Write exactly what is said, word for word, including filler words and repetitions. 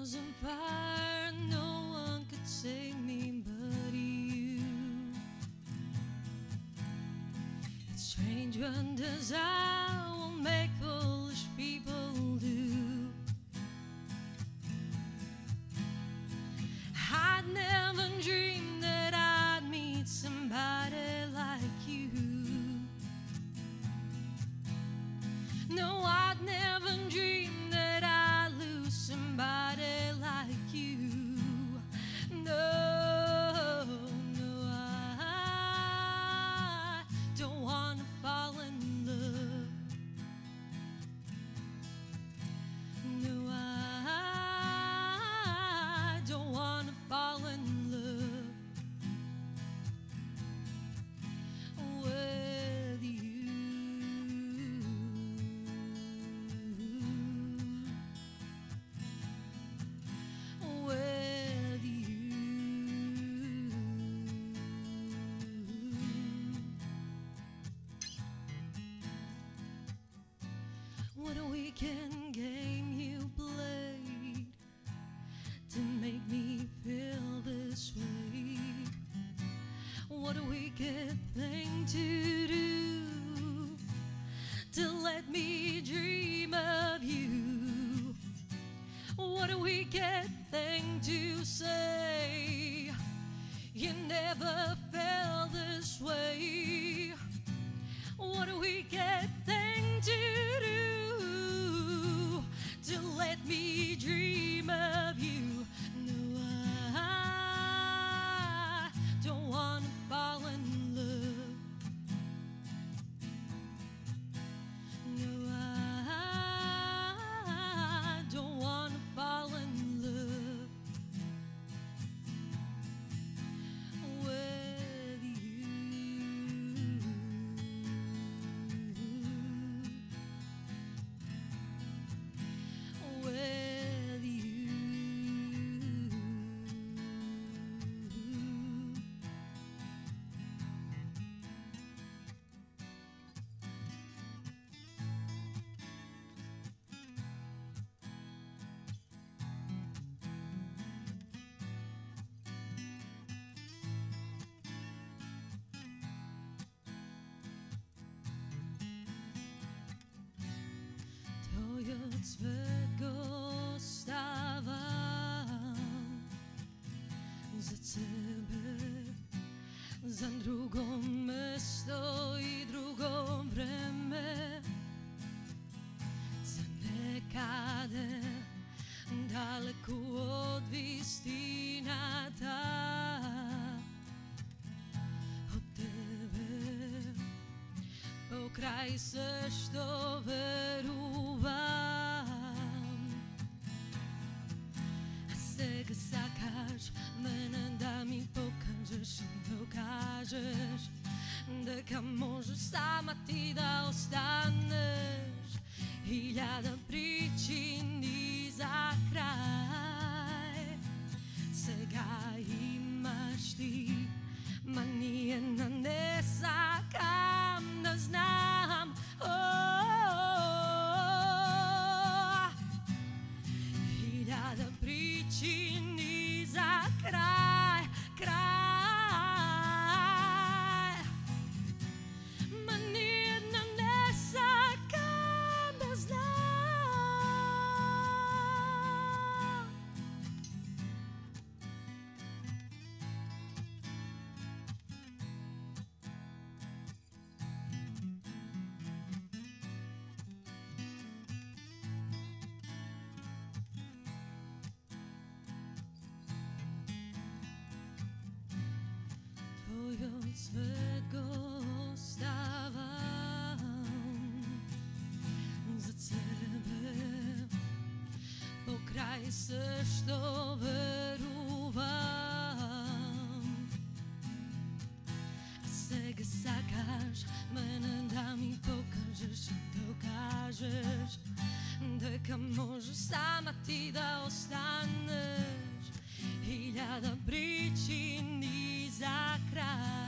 was on fire, no one could save me but you. It's strange wonders I will make foolish people do. I'd never dreamed that I'd meet somebody like you. No, I'd never dreamed that I'd lose somebody like you. No, no, I don't want to fall in love. No, I don't want to fall in love with you. With you. What a weekend game you played to make me feel this way. What a wicked thing to do, to let me dream of you. What a wicked thing to say, you never felt this way. What a wicked thing to do, to let me dream of you. No, I don't want to fall in love. No, I don't want to fall in love with you. With you. To od swego stawam za ciebie, za drugą mesto i drugą vreme, za nekade daleku od istina ta. Od tebe pokraj se što veruvam. A сега сакаш мене да ми покажеш и докажеш дека можеш сама ти да останеш. Хиляда причини за край сега имаш ти, ма ниедна не сакам да знам. Хиляда причини за край, край, ма ниедна не сакам да знам. Tvoj od svet go ostavam za tebe, pokraj se što veruvam. A сега сакаш мене да ми покажеш и докажеш дека можеш сама ти да останеш. Хиляда причини за край